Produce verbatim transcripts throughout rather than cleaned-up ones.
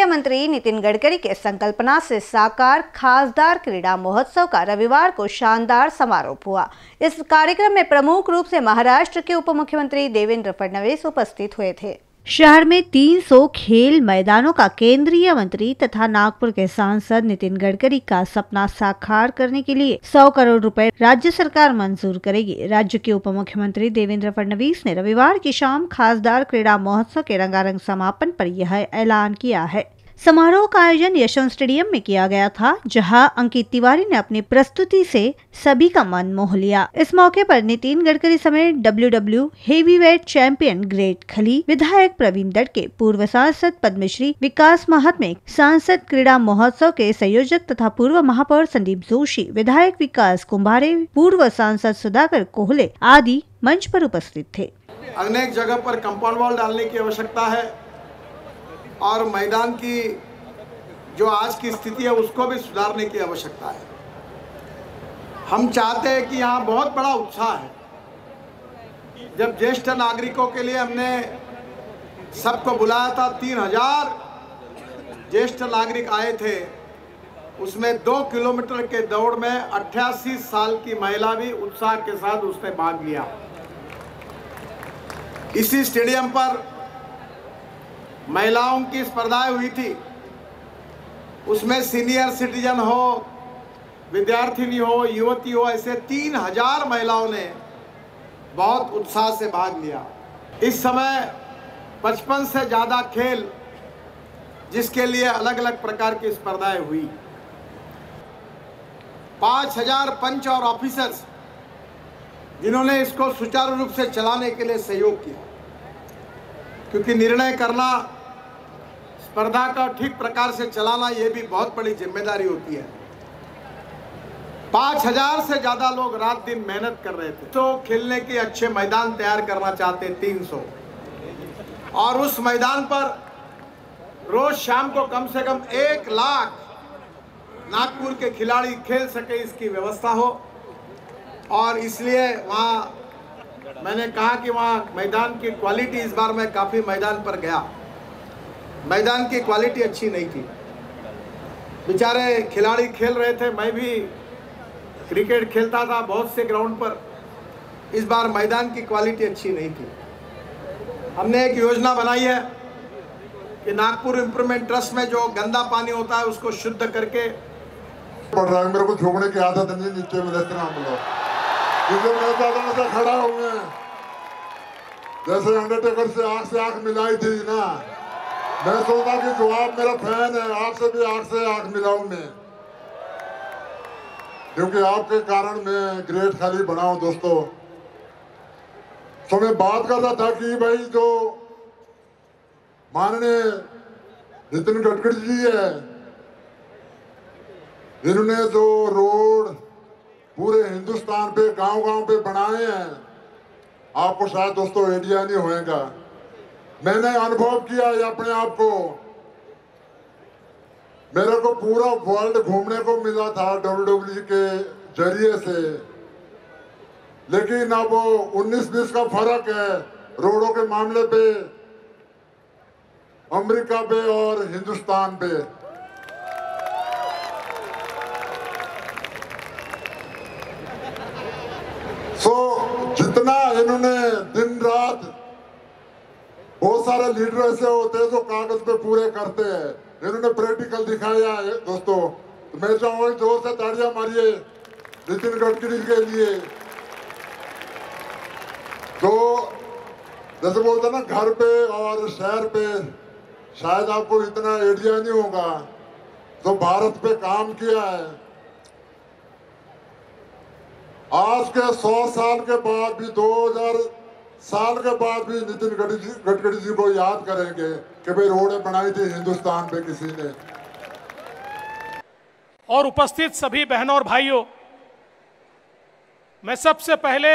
मंत्री नितिन गडकरी के संकल्पना से साकार खासदार क्रीड़ा महोत्सव का रविवार को शानदार समारोह हुआ। इस कार्यक्रम में प्रमुख रूप से महाराष्ट्र के उप मुख्यमंत्री देवेंद्र फडणवीस उपस्थित हुए थे। शहर में तीन सौ खेल मैदानों का केंद्रीय मंत्री तथा नागपुर के सांसद नितिन गडकरी का सपना साकार करने के लिए सौ करोड़ रुपए राज्य सरकार मंजूर करेगी। राज्य के उप मुख्यमंत्री देवेंद्र फडणवीस ने रविवार की शाम खासदार क्रीड़ा महोत्सव के रंगारंग समापन पर यह ऐलान किया है। समारोह का आयोजन यशवंत स्टेडियम में किया गया था, जहां अंकित तिवारी ने अपनी प्रस्तुति से सभी का मन मोह लिया। इस मौके पर नितिन गडकरी समेत W W heavyweight champion great Khali, विधायक प्रवीण दड़के, पूर्व सांसद पद्मश्री विकास महात्मे, सांसद क्रीड़ा महोत्सव के संयोजक तथा पूर्व महापौर संदीप जोशी, विधायक विकास कुंभारे, पूर्व सांसद सुधाकर कोहले आदि मंच पर उपस्थित थे। अनेक जगह पर कंपाउंड वॉल डालने की आवश्यकता है और मैदान की जो आज की स्थिति है उसको भी सुधारने की आवश्यकता है। हम चाहते हैं कि यहाँ बहुत बड़ा उत्साह है। जब ज्येष्ठ नागरिकों के लिए हमने सबको बुलाया था, तीन हजार ज्येष्ठ नागरिक आए थे, उसमें दो किलोमीटर के दौड़ में अट्ठासी साल की महिला भी उत्साह के साथ उसने भाग लिया। इसी स्टेडियम पर महिलाओं की स्पर्धाएं हुई थी, उसमें सीनियर सिटीजन हो, विद्यार्थिनी हो, युवती हो, ऐसे तीन हजार महिलाओं ने बहुत उत्साह से भाग लिया। इस समय पचपन से ज़्यादा खेल जिसके लिए अलग अलग प्रकार की स्पर्धाएं हुई। पाँच हजार पंच और ऑफिसर्स जिन्होंने इसको सुचारू रूप से चलाने के लिए सहयोग किया, क्योंकि निर्णय करना, स्पर्धा का ठीक प्रकार से चलाना, ये भी बहुत बड़ी जिम्मेदारी होती है। पाँच हजार से ज़्यादा लोग रात दिन मेहनत कर रहे थे। तो खेलने के अच्छे मैदान तैयार करना चाहते तीन सौ, और उस मैदान पर रोज शाम को कम से कम एक लाख नागपुर के खिलाड़ी खेल सके, इसकी व्यवस्था हो। और इसलिए वहाँ मैंने कहा कि वहाँ मैदान की क्वालिटी, इस बार मैं काफ़ी मैदान पर गया, मैदान की क्वालिटी अच्छी नहीं थी। बेचारे खिलाड़ी खेल रहे थे, मैं भी क्रिकेट खेलता था बहुत से ग्राउंड पर, इस बार मैदान की क्वालिटी अच्छी नहीं थी। हमने एक योजना बनाई है कि नागपुर इम्प्रूवमेंट ट्रस्ट में जो गंदा पानी होता है उसको शुद्ध करके पड़ रहा है। मेरे को झोंकने की आदत नहीं, नीचे में रेस्टोरेंट हम लोग मैं ज्यादा से खड़ा हुए, जैसे अंडरटेकर से आंख से आंख मिलाई थी ना, मैं सोचा कि जो आप मेरा फैन है, आपसे भी आंख से आंख मिलाऊं मैं, क्योंकि आपके कारण मैं ग्रेट खली बना हूं। दोस्तों, तो मैं बात कर रहा था कि भाई जो माननीय नितिन गडकरी जी है, इन्होंने जो रोड पूरे हिंदुस्तान पे गांव-गांव पे बनाए हैं, आपको शायद दोस्तों आइडिया नहीं होएगा। मैंने अनुभव किया है अपने आप को, मेरे को पूरा वर्ल्ड घूमने को मिला था डब्ल्यू डब्ल्यू के जरिए से, लेकिन अब उन्नीस बीस का फर्क है रोडों के मामले पे, अमेरिका पे और हिंदुस्तान पे। सो जितना इन्होंने दिन रात, बहुत सारे लीडर ऐसे होते हैं जो कागज पे पूरे करते हैं, इन्होंने प्रैक्टिकल दिखाया है दोस्तों। तो मैं चाहूंगा जोर से तालियां मारिए नितिन गडकरी के लिए। तो जैसे बोलते ना, घर पे और शहर पे शायद आपको इतना आइडिया नहीं होगा, तो भारत पे काम किया है। आज के सौ साल के बाद भी, दो हजार साल के बाद भी नितिन गडकरी जी को याद करेंगे कि भाई रोडें बनाई थी हिंदुस्तान पे किसी ने। और उपस्थित सभी बहनों और भाइयों, मैं सबसे पहले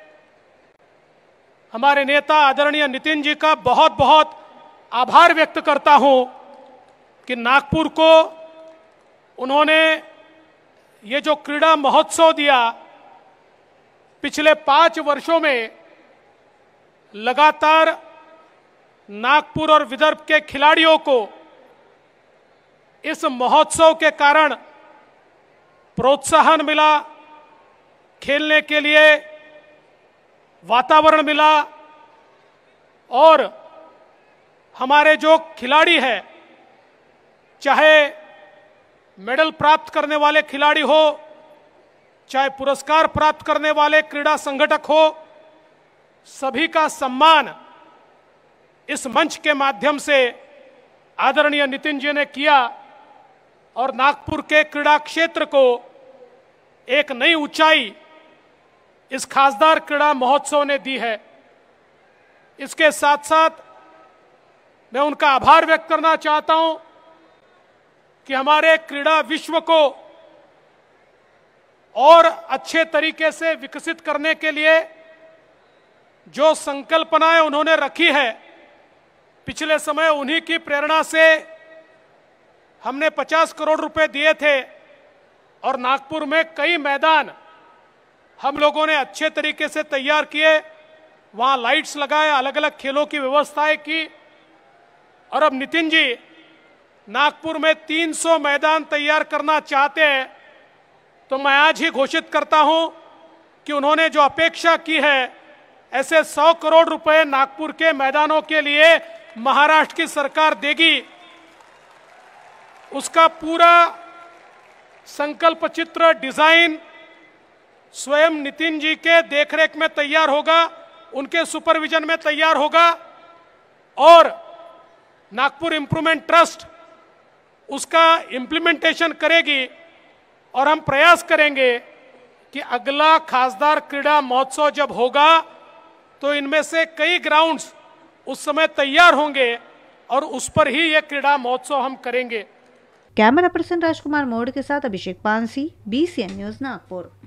हमारे नेता आदरणीय नितिन जी का बहुत बहुत आभार व्यक्त करता हूं कि नागपुर को उन्होंने ये जो क्रीड़ा महोत्सव दिया, पिछले पांच वर्षों में लगातार नागपुर और विदर्भ के खिलाड़ियों को इस महोत्सव के कारण प्रोत्साहन मिला, खेलने के लिए वातावरण मिला और हमारे जो खिलाड़ी हैं, चाहे मेडल प्राप्त करने वाले खिलाड़ी हो, चाहे पुरस्कार प्राप्त करने वाले क्रीड़ा संगठक हो, सभी का सम्मान इस मंच के माध्यम से आदरणीय नितिन जी ने किया और नागपुर के क्रीड़ा क्षेत्र को एक नई ऊंचाई इस खासदार क्रीड़ा महोत्सव ने दी है। इसके साथ साथ मैं उनका आभार व्यक्त करना चाहता हूं कि हमारे क्रीड़ा विश्व को और अच्छे तरीके से विकसित करने के लिए जो संकल्पनाएं उन्होंने रखी है, पिछले समय उन्हीं की प्रेरणा से हमने पचास करोड़ रुपए दिए थे और नागपुर में कई मैदान हम लोगों ने अच्छे तरीके से तैयार किए, वहां लाइट्स लगाए, अलग अलग खेलों की व्यवस्थाएं की और अब नितिन जी नागपुर में तीन सौ मैदान तैयार करना चाहते हैं। तो मैं आज ही घोषित करता हूं कि उन्होंने जो अपेक्षा की है, ऐसे सौ करोड़ रुपए नागपुर के मैदानों के लिए महाराष्ट्र की सरकार देगी। उसका पूरा संकल्प चित्र, डिजाइन स्वयं नितिन जी के देखरेख में तैयार होगा, उनके सुपरविजन में तैयार होगा और नागपुर इंप्रूवमेंट ट्रस्ट उसका इम्प्लीमेंटेशन करेगी और हम प्रयास करेंगे कि अगला खासदार क्रीड़ा महोत्सव जब होगा तो इनमें से कई ग्राउंड्स उस समय तैयार होंगे और उस पर ही यह क्रीड़ा महोत्सव हम करेंगे। कैमरा पर्सन राजकुमार मोड़ के साथ Abhishek Pansi, B C N news Nagpur.